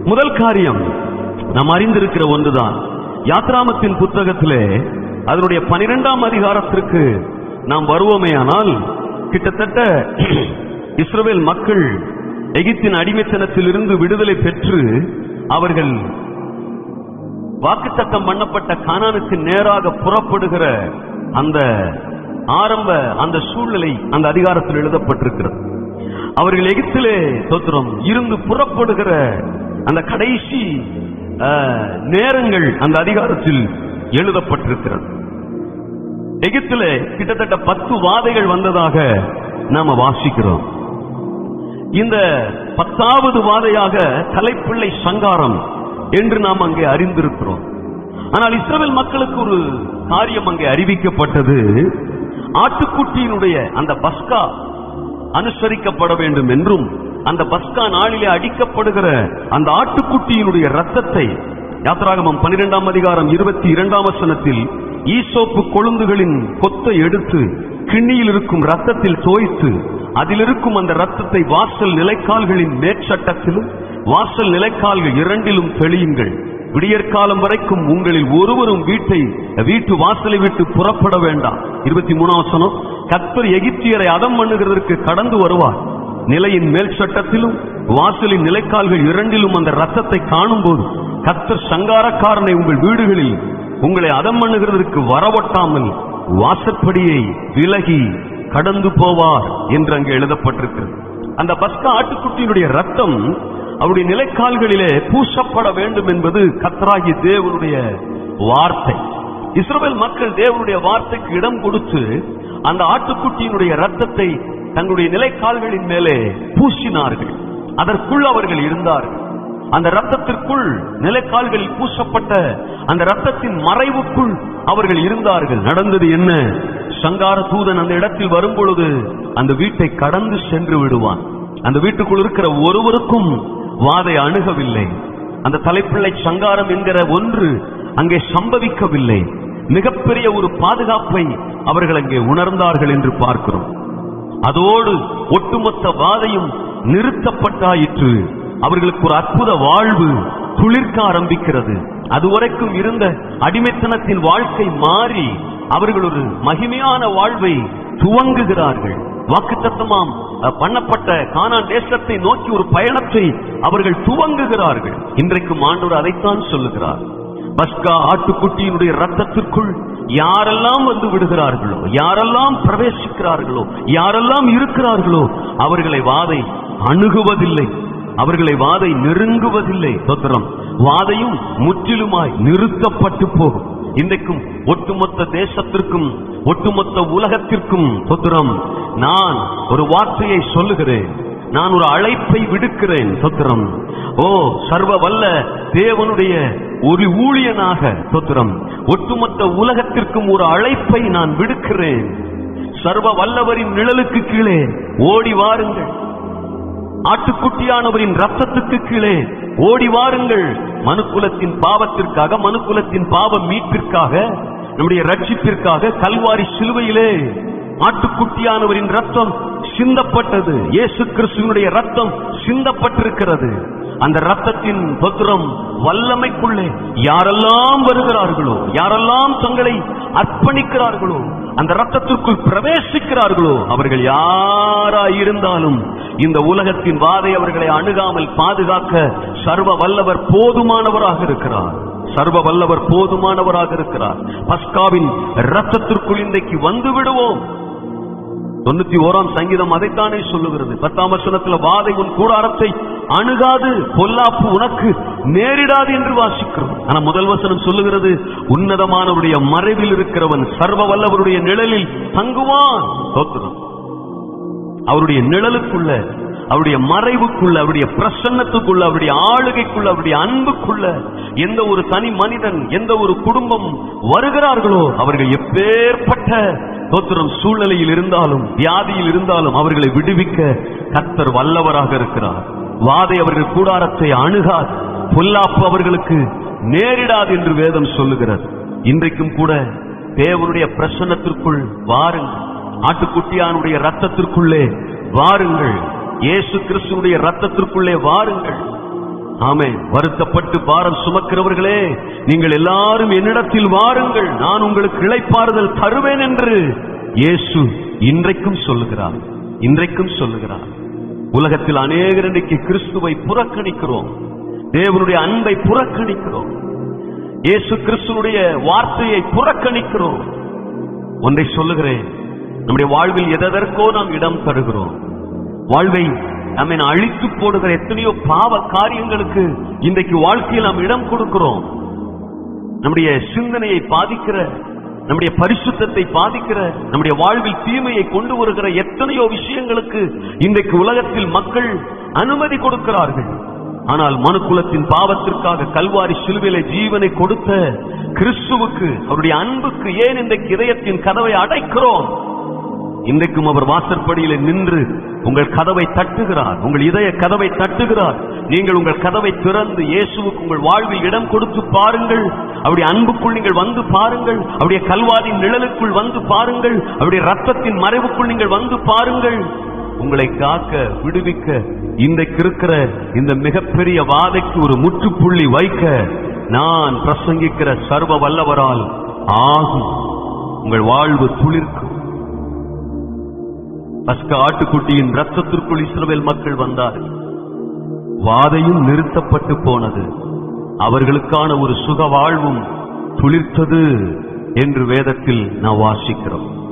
முதல் காரியம் நாம் அறிந்திருக்கிற ஒன்றுதான். யாத்ராமத்தின் புத்தகத்திலே அதனுடைய 12ஆம் அதிகாரத்திற்கு நாம் வருவோமேயானால், கிட்டத்தட்ட இஸ்ரவேல் மக்கள் எகிப்தின் அடிமைத்தனத்திலிருந்து விடுதலை பெற்று அவர்கள் வாக்குத்தத்தம் பண்ணப்பட்ட கானானுக்கு நேராக புறப்படுகிற அந்த ஆரம்ப அந்த சூழ்நிலை அந்த அதிகாரத்தில் எழுதப்பட்டிருக்கிறது. அவர்கள் எகிப்திலே தோத்திரம் இருந்து புறப்படுகிற அந்த கடைசி நேரங்கள் அந்த அதிகாரத்தில் எழுதப்பட்டிருக்கிறது. எகிப்திலே கிட்டத்தட்ட 10 வாதைகள் வந்ததாக நாம வாசிக்கிறோம். இந்த 10வது வாதையாக தலைப்பிள்ளை சங்காரம் என்று நாம் அங்கே அறிந்திருக்கிறோம். ஆனால் இஸ்ரவேல் மக்களுக்கு ஒரு காரியம் அங்கே அறிவிக்கப்பட்டது. ஆட்டுக்குட்டியினுடைய அந்த பஸ்கா அனுசரிக்கப்பட வேண்டும் என்றும், அந்த பஸ்கா நாளிலே அடிக்கப்படுகிற அந்த ஆட்டுக்குட்டியினுடைய ரத்தத்தை யாத்ராகமம் 12ஆம் அதிகாரம் 22ஆம் வசனத்தில் ஈசோப்பு கொழுந்துகளின் கொத்தை எடுத்து கிண்ணியில் இருக்கும் ரத்தத்தில் தோய்த்து அதில் இருக்கும் அந்த ரத்தத்தை வாசல் நிலைக்கால்களின் மேற்சட்டத்திலும் வாசல் நிலைக்கால்கள் 2லும் தெளியுங்கள். விடியற்காலம் வரைக்கும் உங்களில் ஒருவரும் வீட்டு வாசலை விட்டு புறப்பட வேண்டாம். 23ஆம் வசனம், கர்த்தர் எகிப்தியரை அதம் பண்ணுகிறதற்கு கடந்து வருவார். நிலையின் மேல் சட்டத்திலும் வாசலின் நிலைக்கால்கள் 2லும் அந்த ரத்தத்தை காணும் போது கர்த்தர் சங்காரக்காரனை உங்கள் வீடுகளில் உங்களை அதம் பண்ணுகிறதற்கு வரவட்டாமல் வாசற்படியை விலகி கடந்து போவார் என்று அங்கே எழுதப்பட்டிருக்கிறது. அந்த பஸ்கா ஆட்டுக்குட்டியினுடைய ரத்தம் அவருடைய நிலைக்கால்களிலே பூசப்பட வேண்டும் என்பது கர்த்தராகிய தேவனுடைய வார்த்தை. இஸ்ரவேல் மக்கள் தேவனுடைய வார்த்தைக்கு இடம் கொடுத்து அந்த ஆட்டுக்குட்டியினுடைய ரத்தத்தை தங்களுடைய நிலைக்கால்களின் மேலே பூசினார்கள். அதற்குள் அவர்கள் இருந்தார்கள். அந்த ரத்தத்திற்குள், நிலைக்கால்களில் பூசப்பட்ட அந்த ரத்தத்தின் மறைவுக்குள் அவர்கள் இருந்தார்கள். நடந்தது என்ன? சங்கார தூதன் அந்த இடத்தில் வரும் பொழுது அந்த வீட்டை கடந்து சென்று விடுவான். அந்த வீட்டுக்குள் இருக்கிற ஒருவருக்கும் வாதை அணுகவில்லை. அந்த தலைப்பிள்ளை சங்காரம் என்கிற ஒன்று அங்கே சம்பவிக்கவில்லை. மிகப்பெரிய ஒரு பாதுகாப்பை அவர்கள் அங்கே உணர்ந்தார்கள் என்று பார்க்கிறோம். அதோடு ஒட்டுமொத்த வாதையும் நிறுத்தப்பட்டாயிற்று. அவர்களுக்கு ஒரு அற்புத வாழ்வு துளிர்க்க ஆரம்பிக்கிறது. அதுவரைக்கும் இருந்த அடிமைத்தனத்தின் வாழ்க்கை மாறி அவர்கள் ஒரு மகிமையான வாழ்வை துவங்குகிறார்கள். வாக்குத்தத்தமாம் பண்ணப்பட்ட கானான் தேசத்தை நோக்கி ஒரு பயணத்தை அவர்கள் துவங்குகிறார்கள். இன்றைக்கும் ஆண்டவர் அதைத்தான் சொல்லுகிறார். பஸ்கா ஆட்டுக்குட்டியினுடைய ரத்தத்திற்குள் யாரெல்லாம் வந்து விடுகிறார்களோ, யாரெல்லாம் பிரவேசிக்கிறார்களோ, யாரெல்லாம் இருக்கிறார்களோ அவர்களை வாதை அணுகுவதில்லை, அவர்களை வாதை நெருங்குவதில்லை. தோத்திரம், வாதையும் முற்றிலுமாய் நிறுத்தப்பட்டு போகும். இன்றைக்கும் ஒட்டுமொத்த தேசத்திற்கும் ஒட்டுமொத்த உலகத்திற்கும் தோத்திரம் நான் ஒரு வார்த்தையை சொல்லுகிறேன். நான் ஒரு அழைப்பை விடுக்கிறேன். தோத்திரம், சர்வ வல்ல தேவனுடைய ஒரு ஊழியனாக தோத்திரம் ஒட்டுமொத்த உலகத்திற்கும் ஒரு அழைப்பை நான் விடுக்கிறேன். சர்வ வல்லவரின் நிழலுக்கு கீழே ஓடி வாருங்கள். ஆட்டுக்குட்டியானவரின் ரத்தத்துக்கு கீழே ஓடி வாருங்கள். மனுக்குலத்தின் பாவத்திற்காக, மனுக்குலத்தின் பாவ மீட்பிற்காக, நம்முடைய ரட்சிப்பிற்காக கல்வாரி சிலுவையிலே ஆட்டுக்குட்டியானவரின் ரத்தம் சிந்தப்பட்டது. இயேசு கிறிஸ்துவினுடைய ரத்தம் சிந்தப்பட்டிருக்கிறது. அந்த ரத்தத்தின் பத்திரம் வல்லமைக்குள்ளே யாரெல்லாம் வருகிறார்களோ, யாரெல்லாம் தங்களை அர்ப்பணிக்கிறார்களோ, அந்த ரத்தத்திற்குள் பிரவேசிக்கிறார்களோ, அவர்கள் யாராயிருந்தாலும் இந்த உலகத்தின் வாதை அவர்களை அணுகாமல் பாதுகாக்க சர்வ வல்லவர் போதுமானவராக இருக்கிறார். சர்வ வல்லவர் போதுமானவராக இருக்கிறார். பஸ்காவின் ரத்தத்திற்குள் இன்றைக்கு வந்து விடுவோம். 91ஆம் சங்கீதம் அதைத்தானே சொல்லுகிறது. 10ஆம் வசனத்தில் வாதை உன் கூடாரத்தை அணுகாது, பொல்லாப்பு உனக்கு நேரிடாது என்று வாசிக்கிறோம். ஆனா முதல் வசனம் சொல்லுகிறது, உன்னதமானவருடைய மறைவில் இருக்கிறவன் சர்வ வல்லவருடைய நிழலில் தங்குவான். அவருடைய நிழலுக்குள்ள, அவருடைய மறைவுக்குள்ள, அவருடைய பிரசன்னத்துக்குள்ள, அவருடைய ஆளுகைக்குள்ள, அவருடைய அன்புக்குள்ள எந்த ஒரு தனி மனிதன், எந்த ஒரு குடும்பம் வருகிறார்களோ அவர்கள் எப்பேற்பட்ட தோத்திரம் சூழ்நிலையில் இருந்தாலும், வியாதியில் இருந்தாலும் அவர்களை விடுவிக்க கர்த்தர் வல்லவராக இருக்கிறார். வாதை அவர்கள் கூடாரத்தை அணுகாது, பொல்லாப்பு அவர்களுக்கு நேரிடாது என்று வேதம் சொல்லுகிறது. இன்றைக்கும் கூட தேவனுடைய பிரசன்னத்திற்குள் வாருங்கள். ஆட்டுக்குட்டியானுடைய ரத்தத்திற்குள்ளே வாருங்கள். இயேசு கிறிஸ்துவுடைய ரத்தத்திற்குள்ளே வாருங்கள். ஆமென். வருத்தப்பட்டு பாரம் சுமக்கிறவர்களே, நீங்கள் எல்லாரும் என்னிடத்தில் வாருங்கள், நான் உங்களுக்கு இளைப்பாறுதல் தருவேன் என்று இயேசு இன்றைக்கும் சொல்லுகிறார். இன்றைக்கும் சொல்லுகிறார். உலகத்தில் அநேகர் இன்றைக்கு கிறிஸ்துவை புறக்கணிக்கிறோம், தேவனுடைய அன்பை புறக்கணிக்கிறோம், இயேசு கிறிஸ்துனுடைய வார்த்தையை புறக்கணிக்கிறோம். ஒன்றை சொல்லுகிறேன், நம்முடைய வாழ்வில் எதற்கோ நாம் இடம் தருகிறோம். வாழ்வை நம்மை அழித்து போடுகிற எத்தனையோ பாவ காரியங்களுக்கு இன்றைக்கு வாழ்க்கையில் நாம் இடம் கொடுக்கிறோம். நம்முடைய சிந்தனையை பாதிக்கிற, நம்முடைய பரிசுத்தத்தை பாதிக்கிற, நம்முடைய வாழ்வில் தீமையை கொண்டு வருகிற எத்தனையோ விஷயங்களுக்கு இன்றைக்கு உலகத்தில் மக்கள் அனுமதி கொடுக்கிறார்கள். ஆனால் மனுக்குலத்தின் பாவத்திற்காக கல்வாரி சிலுவையிலே ஜீவனை கொடுத்த கிறிஸ்துவுக்கு, அவருடைய அன்புக்கு ஏன் இன்றைக்கு இதயத்தின் கதவை அடைக்கிறோம்? இன்றைக்கும் அவர் வாசற்படியிலே நின்று உங்கள் கதவை தட்டுகிறார், உங்கள் இதய கதவை தட்டுகிறார். நீங்கள் உங்கள் கதவை திறந்து இயேசுவுக்கு உங்கள் வாழ்வில் இடம் கொடுத்து பாருங்கள். அவருடைய அன்புக்குள் நீங்கள் வந்து பாருங்கள், அவருடைய கல்வாரின் நிழலுக்குள் வந்து பாருங்கள், அவருடைய ரத்தத்தின் மறைவுக்குள் நீங்கள் வந்து பாருங்கள். உங்களை காக்க, விடுவிக்க, இன்றைக்கு இருக்கிற இந்த மிகப்பெரிய வாதைக்கு ஒரு முற்றுப்புள்ளி வைக்க நான் பிரசங்கிக்கிற சர்வ வல்லவரால் ஆகும். உங்கள் வாழ்வு துளிர்க்கும். பஸ்கா ஆட்டுக்குட்டியின் ரத்தத்திற்குள் இஸ்ரவேல் மக்கள் வந்தார்கள். வாதையும் நிறுத்தப்பட்டு போனது. அவர்களுக்கான ஒரு சுக வாழ்வும் துளிர்த்தது என்று வேதத்தில் நாம் வாசிக்கிறோம்.